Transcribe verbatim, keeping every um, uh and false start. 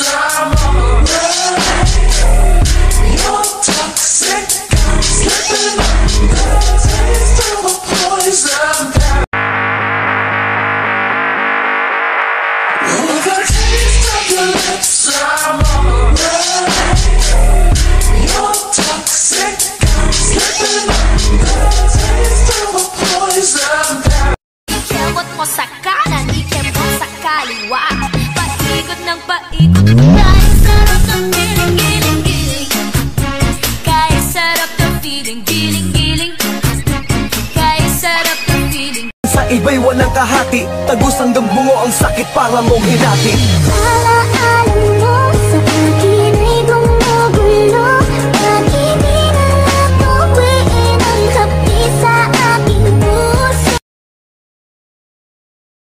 I'm alright. You're toxic, I'm slipping on the taste of a poison pill. Oh, the taste of your lips, I'm alright. You're toxic, I'm slipping on the taste of a poison pill. Ikemot mo sa kanan, ikemot sa kaliwa. Paikot ng paikot, kaya sarap ng giling-giling-giling. Kaya sarap ng feeling, giling-giling. Kaya sarap ng feeling. Sa iba'y walang kahati, tagos hanggang bungo ang sakit para mong hinati. Alaalam mo sa akin.